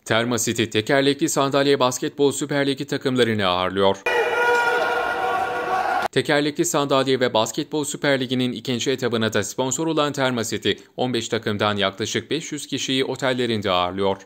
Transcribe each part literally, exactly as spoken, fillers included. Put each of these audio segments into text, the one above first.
Terma City tekerlekli sandalye basketbol Süper Ligi takımlarını ağırlıyor. Tekerlekli sandalye ve basketbol Süper Ligi'nin ikinci etabına da sponsor olan Terma City, on beş takımdan yaklaşık beş yüz kişiyi otellerinde ağırlıyor.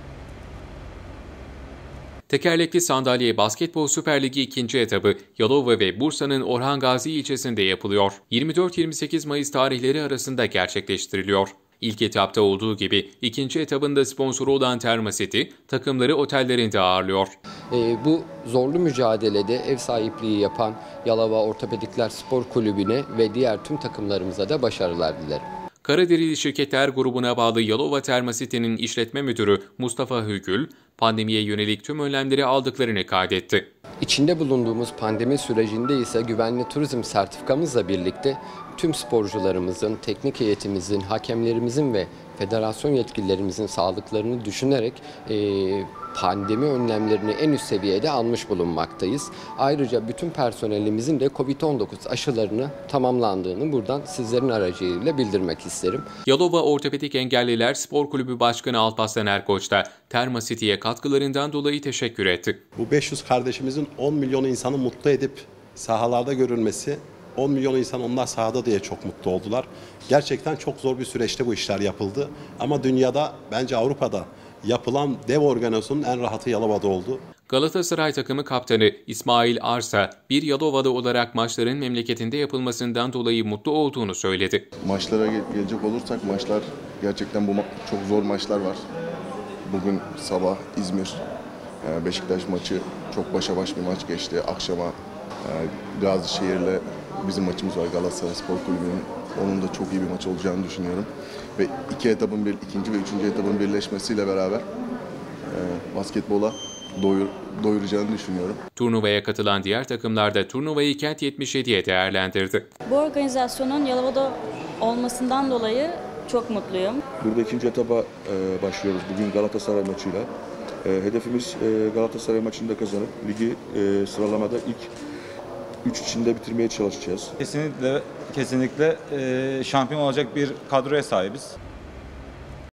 Tekerlekli sandalye basketbol Süper Ligi ikinci etabı Yalova ve Bursa'nın Orhan Gazi ilçesinde yapılıyor. yirmi dört yirmi sekiz Mayıs tarihleri arasında gerçekleştiriliyor. İlk etapta olduğu gibi ikinci etabında sponsoru olan Terma City takımları otellerinde ağırlıyor. E, bu zorlu mücadelede ev sahipliği yapan Yalova Ortopedikler Spor Kulübü'ne ve diğer tüm takımlarımıza da başarılar dilerim. Karaderili Şirketler grubuna bağlı Yalova Terma City'nin işletme müdürü Mustafa Hügül, pandemiye yönelik tüm önlemleri aldıklarını kaydetti. İçinde bulunduğumuz pandemi sürecinde ise güvenli turizm sertifikamızla birlikte tüm sporcularımızın, teknik heyetimizin, hakemlerimizin ve federasyon yetkililerimizin sağlıklarını düşünerek e, pandemi önlemlerini en üst seviyede almış bulunmaktayız. Ayrıca bütün personelimizin de kovid on dokuz aşılarını tamamlandığını buradan sizlerin aracılığıyla bildirmek isterim. Yalova Ortopedik Engelliler Spor Kulübü Başkanı Alparslan Erkoç da Terma City'ye katkılarından dolayı teşekkür etti. Bu beş yüz kardeşimizin on milyon insanı mutlu edip sahalarda görülmesi, on milyon insan onlar sahada diye çok mutlu oldular. Gerçekten çok zor bir süreçte bu işler yapıldı. Ama dünyada, bence Avrupa'da yapılan dev organizasyonun en rahatı Yalova'da oldu. Galatasaray takımı kaptanı İsmail Arsa, bir Yalova'da olarak maçların memleketinde yapılmasından dolayı mutlu olduğunu söyledi. Maçlara gelecek olursak, maçlar gerçekten bu ma- çok zor maçlar var. Bugün sabah İzmir, Beşiktaş maçı çok başa baş bir maç geçti. Akşama Gazişehir'le bizim maçımız var, Galatasaray Spor Kulübü'nün. Onun da çok iyi bir maç olacağını düşünüyorum. Ve iki etapın, bir, ikinci ve üçüncü etapın birleşmesiyle beraber e, basketbola doyur, doyuracağını düşünüyorum. Turnuvaya katılan diğer takımlar da turnuvayı Kent yetmiş yediye değerlendirdi. Bu organizasyonun Yalova'da olmasından dolayı çok mutluyum. Burada ikinci etaba e, başlıyoruz bugün Galatasaray maçıyla. E, hedefimiz e, Galatasaray maçını da kazanıp ligi e, sıralamada ilk üç içinde bitirmeye çalışacağız. Kesinlikle kesinlikle e, şampiyon olacak bir kadroya sahibiz.